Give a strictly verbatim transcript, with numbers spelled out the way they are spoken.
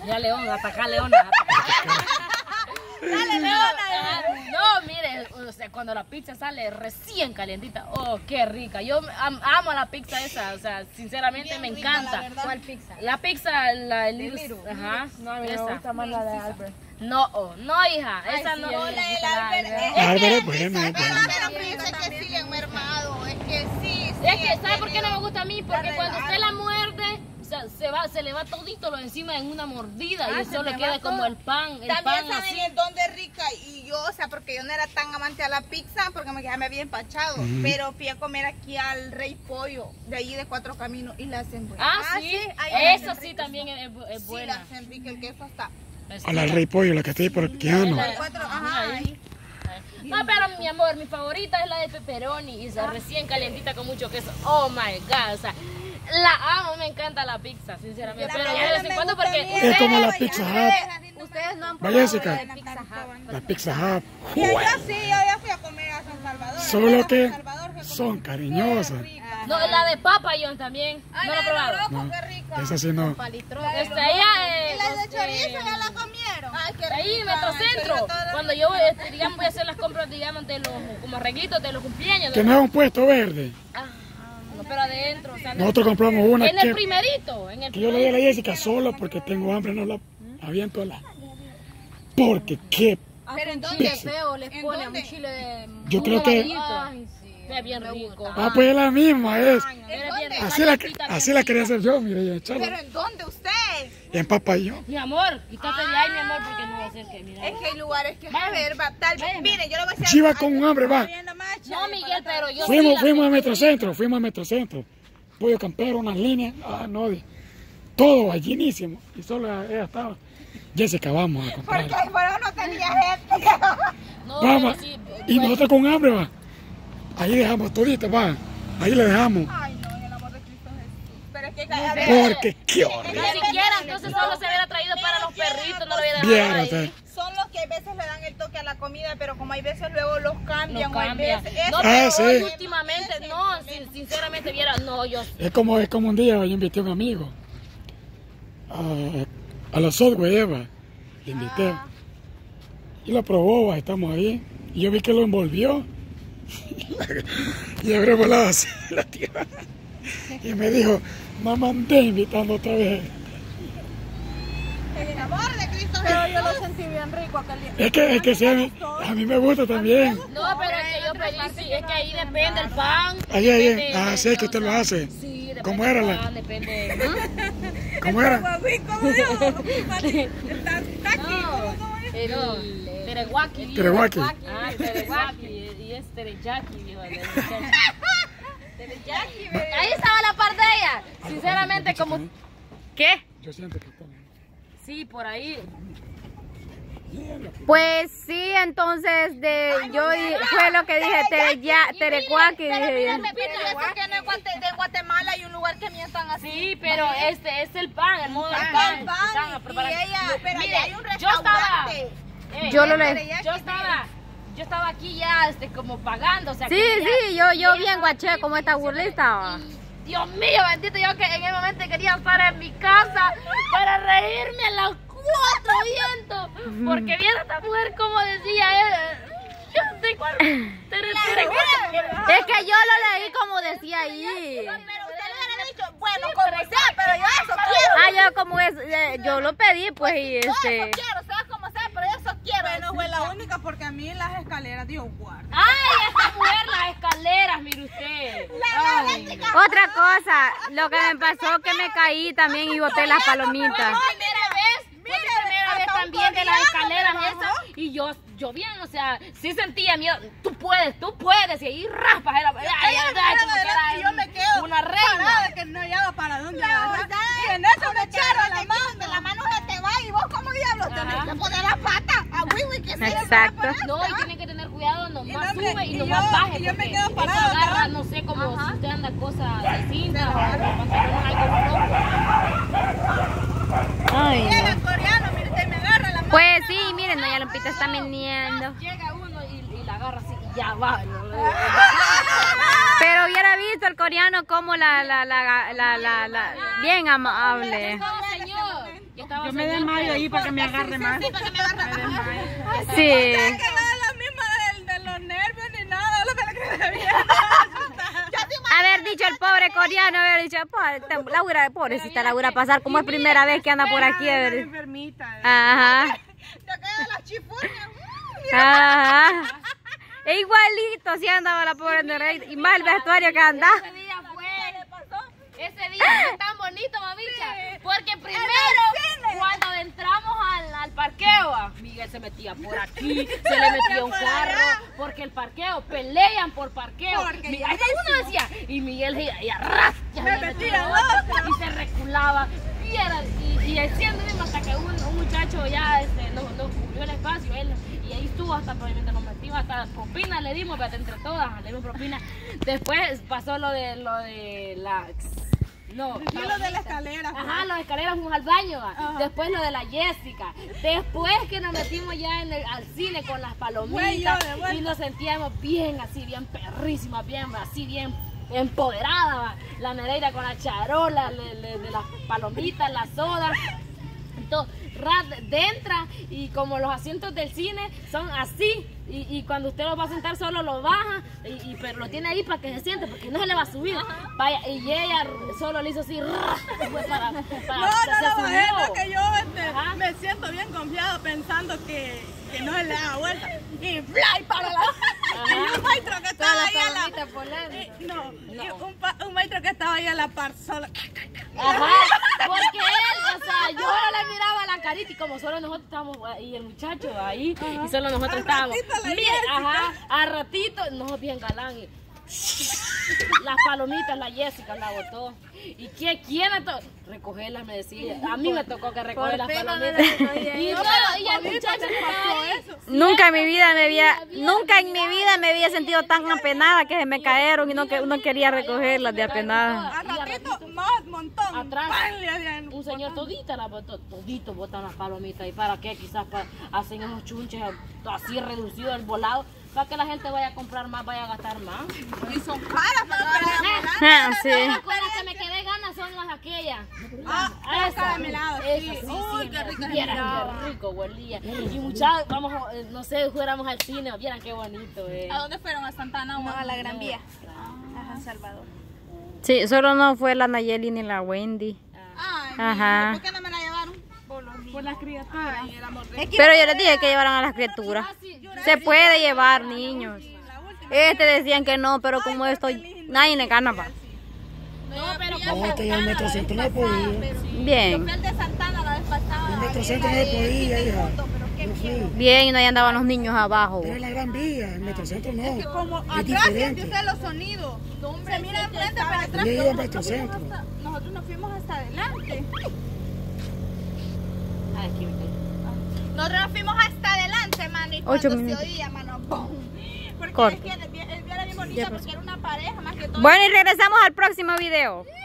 Ya León, ataca a Leona. Dale, Leona. No, mire, o sea, cuando la pizza sale recién calientita, oh, qué rica. Yo am, amo la pizza esa, o sea, sinceramente bien me rica, encanta. La ¿Cuál pizza? La pizza, la el Little. Ajá. No, a mí me gusta más la de Albert. No, oh, no, hija, Ay, esa sí, no. la es del la Albert. Albert. Albert es buena, es buena. Pero fíjense que siguen mermado, es que sí, sí. Es que, ¿sabe por qué no me gusta a mí? Porque La cuando del usted la muerde, o sea, se, va, se le va todito lo encima en una mordida Ah, y eso le queda como el pan, el También pan saben así. el don de rica y yo, o sea, porque yo no era tan amante a la pizza porque me, ya me había empachado, Mm. pero fui a comer aquí al Rey Pollo, de allí de Cuatro Caminos y la hacen buena. Ah, sí, ahí eso hacen sí rica. también es, es Sí, buena. la hacen rica, el queso está. A la Rey Pollo, la que está ahí por el Quijano. La- Cuatro, ajá, ajá, ahí. No, pero mi amor, mi favorita es la de pepperoni y esa recién calientita con mucho queso. Oh my god, o sea, la amo, me encanta la pizza, sinceramente. La pero que yo de no vez me en cuando gusta porque a mí Es como la ustedes- Pizza Hut. Ustedes no han Va, probado Jessica. la Pizza Hut. La Pizza Hut. Y yo sí, yo ya fui a comer a San Salvador. Solo Fui a que San Salvador, fui a comer. son cariñosas. Qué rica. no, la de Papa John también. Ay, no la he la de probado. Loco, No, qué rica. esa sí no. Palitrón. Este, allá ¿Y la de este, chorizo ya la comieron? Ay, qué rica. ahí en Metrocentro, cuando yo este, digamos voy a hacer las compras digamos de los como arreglitos de los cumpleaños. Que no es un puesto verde. Ah, no, pero adentro, o sea, Nosotros compramos una en el que, primerito, en el que yo le di a la Jessica solo porque tengo hambre, no la aviento a la. Porque qué. ¿Pero en Un dónde? chile feo les ¿En pone, dónde? un chile de... Yo creo que. Ay, sí. es bien rico. Ah, pues es la misma, es. ¿En Era bien dónde? Así la, calientita, así bien la rica. quería hacer yo, mire, y ¿Pero echarla. en dónde usted? En Papayón. Mi amor, quítate de ahí, mi amor, porque no va a ser que mira. Es que hay lugares que, a Vaya. ver, va, tal vez, Vaya. mire, yo le voy a decir Chiva algo. con un hambre, va. No, Miguel, pero yo sí Fuimos, la- fuimos a Metrocentro, fuimos a Metrocentro. Pollo campero, unas líneas, ah, no, de- todo va llenísimo. Y solo ella estaba. Jessica, vamos a comprar. Porque ahí fuera no tenía gente. No, Vamos. pero sí, Y nosotros con hambre, va. Ahí dejamos todita, va. Ahí le dejamos. Ay, no, en el amor de Cristo Jesús. Pero es que, a ver, Porque qué horrible. ni siquiera, entonces solo se hubiera traído para los perritos, no lo hubiera dejado Bien, ahí. o sea. son los que a veces le dan el toque a la comida, pero como hay veces luego los cambian, No o hay cambia. veces... No, eso- pero Ah, sí. hoy últimamente, no, sin- sinceramente viera, no, yo, Es como, es como un día yo invité a un amigo a, a los Subway, Eva. Le invité. Y lo probó, va, estamos ahí. Y yo vi que lo envolvió. Y abrió volado así la tía. Y me dijo, no mandé invitando otra vez. En el amor de Cristo Pero yo lo Jesús. sentí bien rico aquel día. Es que, es que sí, a mí, a mí me gusta también. no, pero es que yo pedí, sí, es que ahí depende el pan. Ahí, ahí, depende ah, de- sí, que usted lo hace. Sí, depende ¿Cómo del era la- pan, depende, ¿no? ¿Cómo era? Guagüí, ¿cómo dijo? Está está aquí, ¿cómo, cómo dijo? El terewaki. Terewaki. Ah, terewaki. Y es tereyaki, viejo, del muchacho. Teriyaki, bebé. Ahí estaba la parte de ella. Sinceramente, como... ¿Qué? Yo siento que está. Sí, por ahí. Pues sí, entonces de yo di- fue lo que dije, Tereya- Terecuaki, Pero dije mire, yo. me pide eso que no es Guate- de Guatemala hay un lugar que mientan así. Sí, pero este es el pan, el modo del Ah, pan. el pan, Están a y preparar. ella, pero Mire, allá hay un yo estaba, restaurante. eh, Yo lo eh, le- yo estaba, yo estaba aquí ya, este, como pagando, o sea. Sí, que ya- sí, yo, yo y bien ella guaché aquí, como esta y se me- burlista. y, Dios mío, bendito, yo que en el momento quería estar en mi casa para reírme a los cuatro vientos. Porque viene esta mujer como decía, eh, yo sé cuál. Es que yo lo leí como decía ahí. Pero usted le hubiera dicho, bueno, como sea, pero yo eso quiero. Ah, yo como es, eh, yo lo pedí pues y Yo eso este. quiero, sea como sea, pero yo eso quiero. Bueno, fue la única porque a mí en las escaleras dio guarda. Ay, esta mujer, las escaleras, mire usted. Ay. Otra cosa, lo que me pasó que me caí también y boté las palomitas. Primera vez, fue mi primera vez también de las escaleras esas y yo, yo bien, o sea, sí sentía miedo, tú puedes, tú puedes, y ahí raspas, era, ay, ay, ay, como que era Y yo me quedo una reina. parada de que no hallaba para dónde La agarrar. verdad, Y en eso me echaron echaron la mano. La mano se te va y vos como diablos tenés que poner la pata. A Wiwi que se Exacto. No, y tienen que tener cuidado, nomás Y no, hombre, sube y y nomás yo- baje, y yo me porque quedo eso parada, agarra, ¿verdad? no sé, como si usted anda cosas de cinta o pantalones algo flojo. Ay, no. el coreano, mire, usted me agarra la mano. Pues sí, miren, doña Lupita está viniendo. Llega uno y, y la agarra así y ya va. Pero hubiera visto el coreano como la, la, la, la, la, la- bien amable. Estaba señor, y estaba Yo me señor, desmayo ahí pero- para que me agarre más. Sí, para que me agarre. Me desmayo. Sí. Que no es la misma del- de los nervios ni nada, es lo que le queda bien. Haber dicho el pobre coreano, haber dicho, pobre, Laura, pobrecita Laura, pasar como es primera vez que anda por aquí. Era haber- enfermita. Ajá. Ya quedan las chifurrias. Ajá. E igualito así andaba la pobre Nereida. Y más el vestuario que andaba. Ese día fue, ese día fue tan bonito, mamicha, porque primero cuando entramos al, al parqueo, ah, Miguel se metía por aquí, se le metía un carro, porque el parqueo, pelean por parqueo. Mi- ahí uno decía, y Miguel y, y arras, ya Me se metía metía, y se reculaba, y, era, y, y haciendo mismo hasta que un, un muchacho ya este, nos, nos cubrió el espacio, él, y ahí estuvo hasta probablemente nos metimos, hasta propina le dimos, pero entre todas le dimos propina. Después pasó lo de lo de la no, Y lo de la escalera. ajá, las escaleras fuimos al baño, va. Después lo de la Jessica, después que nos metimos ya en el, al cine con las Güey, yo palomitas de vuelta. y nos sentíamos bien así, bien perrísimas, bien así, bien empoderada, va. La Nereida con la charola le- le- de las palomitas, la soda. Entonces, rat de entra y como los asientos del cine son así y, y cuando usted lo va a sentar solo lo baja y, y- pero lo tiene ahí para que se siente porque no se le va a subir. Vaya, y ella solo le hizo así fue para, para No, se no, no, subió. es lo que yo este, Ajá. me siento bien confiado pensando que, que no se le da vuelta. Y fly para la... Y un maestro que estaba ahí a la... y- No, y un, pa- un maestro que estaba ahí a la par solo. Ajá, porque él, o sea, yo no le miraba la carita y como solo nosotros estábamos y el muchacho ahí y solo nosotros Al estábamos. ratito la Mira, Jessica. ajá, a ratito, no bien galán. Y, las palomitas, la Jessica la botó. ¿Y qué, quién la tocó? Recogerlas, me decía. A mí me tocó que recoger las palomitas. Y, no, y el muchacho que estaba ahí. Nunca en mi vida me había, nunca en mi vida me había sentido tan apenada que se me cayeron y no que uno quería recogerlas de apenada. Al ratito, más montón. Atrás, pan, le hacían un señor todita la botó, todito botan las palomitas. ¿Y para qué? Quizás para, hacen unos chunches así reducidos el volado, para que la gente vaya a comprar más, vaya a gastar más. Y son caras para Ah, sí. Con las que me quedé ganas son las aquellas. Ah, Ah, las carameladas, sí. Esas, Uy, qué rico Vieran qué rico huelía. Y muchachos, vamos, a- eh, no sé, fuéramos al cine, vieran qué bonito. Eh. ¿A dónde fueron? ¿A Santana o No, a a la Gran Vía. a San Salvador? Sí, solo no fue la Nayeli ni la Wendy. Ay, Ajá. ¿por qué no me la llevaron? Por las criaturas. Ay, el amor de... Pero yo les dije que llevaran a las criaturas. Se puede llevar niños. Este decían que no, pero como esto, nadie le gana pa. No, pero No, es que ya el Metro Centro no podía. Bien, fui al de Santana la vez pasada. El Metro Centro no podía, hija. Pero qué Yo fui. bien, y ahí andaban los niños abajo. Pero es la Gran Vía, el Metro Centro no. que como Es atrás siente diferente. usted los sonidos. Se mira enfrente, pero atrás. Yo iba al nosotros Metro fuimos Centro. hasta- Nosotros nos fuimos hasta adelante. Ay, qué rico. Nosotros nos fuimos hasta adelante, mano. Y Ocho cuando minutos. se oía, mano, ¡pum! Porque Corto. es que el, el, el era bien bonita porque era una pareja más que todo. Bueno, y regresamos al próximo video.